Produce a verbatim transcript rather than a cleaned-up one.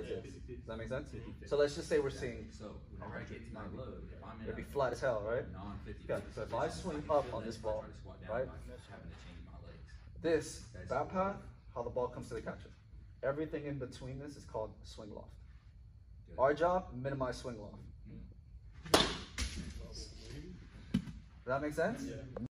like this. Does that make sense? So let's just say we're seeing, so whenever I get to my load, if I'm in it'd be a flat as hell, right? non fifty, Okay, so if I swing up on this ball, right? having to change my legs. This bat path, how the ball comes to the catcher. Everything in between this is called swing loft. Our job, minimize swing loft. Does that make sense? Yeah.